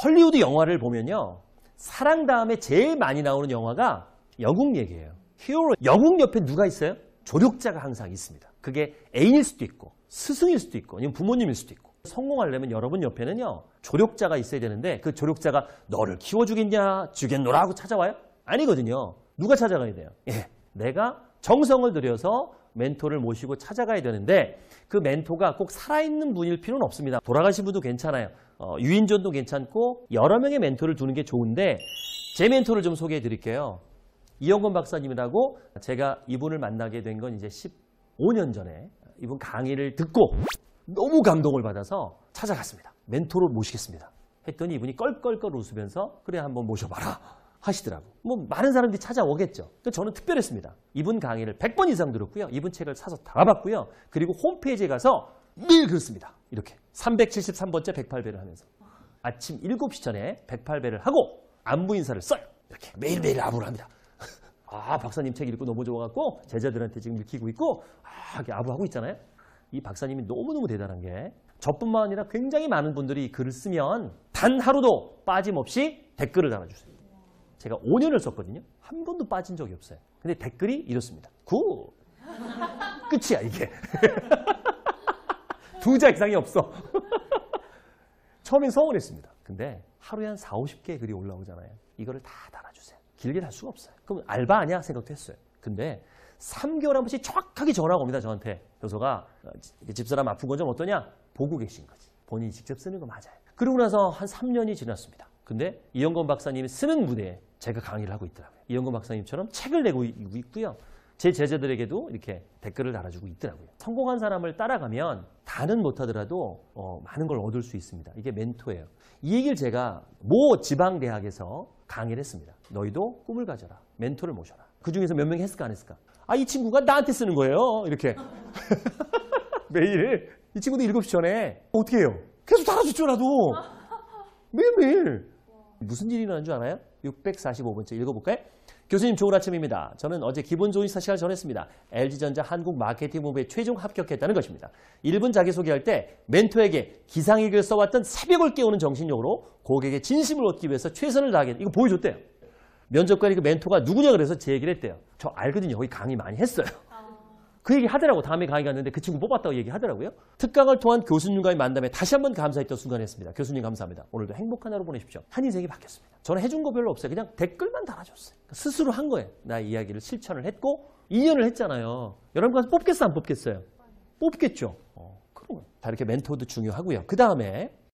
헐리우드 영화를 보면요. 사랑 다음에 제일 많이 나오는 영화가 영웅 얘기예요. 히어로. 영웅 옆에 누가 있어요? 조력자가 항상 있습니다. 그게 애인일 수도 있고 스승일 수도 있고 아니면 부모님일 수도 있고. 성공하려면 여러분 옆에는요. 조력자가 있어야 되는데 그 조력자가 너를 키워주겠냐 주겠노라 하고 찾아와요? 아니거든요. 누가 찾아가야 돼요? 예, 내가 정성을 들여서 멘토를 모시고 찾아가야 되는데 그 멘토가 꼭 살아있는 분일 필요는 없습니다. 돌아가신 분도 괜찮아요. 유인전도 괜찮고 여러 명의 멘토를 두는 게 좋은데 제 멘토를 좀 소개해 드릴게요. 이영건 박사님이라고 제가 이분을 만나게 된 건 이제 15년 전에 이분 강의를 듣고 너무 감동을 받아서 찾아갔습니다. 멘토로 모시겠습니다. 했더니 이분이 껄껄껄 웃으면서 그래 한번 모셔봐라 하시더라고. 뭐 많은 사람들이 찾아오겠죠. 저는 특별했습니다. 이분 강의를 100번 이상 들었고요. 이분 책을 사서 다 봤고요. 그리고 홈페이지에 가서 늘 그렇습니다. 이렇게 373번째 108배를 하면서 아침 7시 전에 108배를 하고 안부 인사를 써요. 이렇게 매일매일 아부를 합니다. 아, 박사님 책 읽고 너무 좋아갖고 제자들한테 지금 읽히고 있고 이렇게 아부하고 있잖아요. 이 박사님이 너무너무 대단한 게 저뿐만 아니라 굉장히 많은 분들이 글을 쓰면 단 하루도 빠짐없이 댓글을 달아주세요. 제가 5년을 썼거든요. 한 번도 빠진 적이 없어요. 근데 댓글이 이렇습니다. 굿! 끝이야 이게. 2자 이상이 없어. 처음엔 서운했습니다. 근데 하루에 한 4, 50개의 글이 올라오잖아요. 이거를 다 달아주세요. 길게 달 수가 없어요. 그럼 알바 아니야? 생각도 했어요. 근데 3개월 한 번씩 정확하게 전화가 옵니다. 저한테. 교수가 집사람 아픈 건 좀 어떠냐? 보고 계신 거지. 본인이 직접 쓰는 거 맞아요. 그러고 나서 한 3년이 지났습니다. 근데 이영건 박사님이 쓰는 무대에 제가 강의를 하고 있더라고요. 이영건 박사님처럼 책을 내고 있고요. 제 제자들에게도 이렇게 댓글을 달아주고 있더라고요. 성공한 사람을 따라가면 다는 못하더라도 많은 걸 얻을 수 있습니다. 이게 멘토예요. 이 얘기를 제가 모 지방대학에서 강의를 했습니다. 너희도 꿈을 가져라. 멘토를 모셔라. 그중에서 몇 명이 했을까 안 했을까? 아, 이 친구가 나한테 쓰는 거예요. 이렇게. 매일. 이 친구도 7시 전에 어떻게 해요? 계속 달아줬죠, 나도. 매일매일. 무슨 일이 일어난 줄 알아요? 645번째 읽어볼까요? 교수님 좋은 아침입니다. 저는 어제 기분 좋은 사실을 전했습니다. LG전자 한국마케팅본부에 최종 합격했다는 것입니다. 1분 자기소개할 때 멘토에게 기상일기를 써왔던 새벽을 깨우는 정신력으로 고객의 진심을 얻기 위해서 최선을 다하겠다. 이거 보여줬대요. 면접관이 그 멘토가 누구냐 그래서 제 얘기를 했대요. 저 알거든요. 거기 강의 많이 했어요. 그 얘기 하더라고. 다음에 강의 갔는데 그 친구 뽑았다고 얘기하더라고요. 특강을 통한 교수님과의 만남에 다시 한번 감사했던 순간이었습니다. 교수님 감사합니다. 오늘도 행복한 하루 보내십시오. 한 인생이 바뀌었습니다. 저는 해준 거 별로 없어요. 그냥 댓글만 달아줬어요. 스스로 한 거예요. 나의 이야기를 실천을 했고 2년을 했잖아요. 여러분 가서 뽑겠어 안 뽑겠어요? 뽑겠죠. 그럼 다 이렇게 멘토도 중요하고요. 그 다음에